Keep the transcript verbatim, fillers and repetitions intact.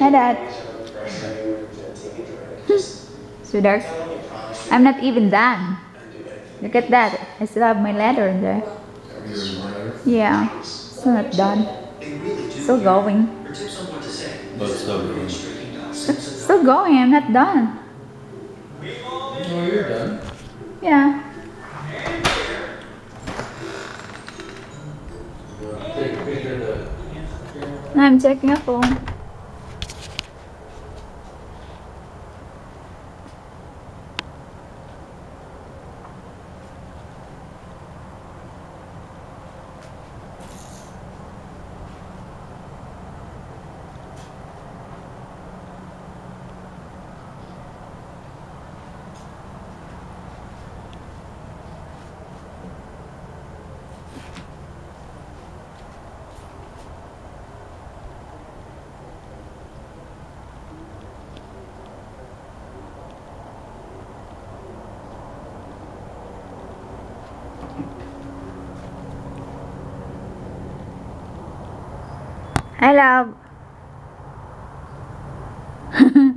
at that. So dark. I'm not even done. Look at that. I still have my letter in there. Yeah. Still not done. Still going. But still going. Still going. I'm not done. Oh, you're done. Yeah. Take a picture of the. I'm checking a phone. Hi, love.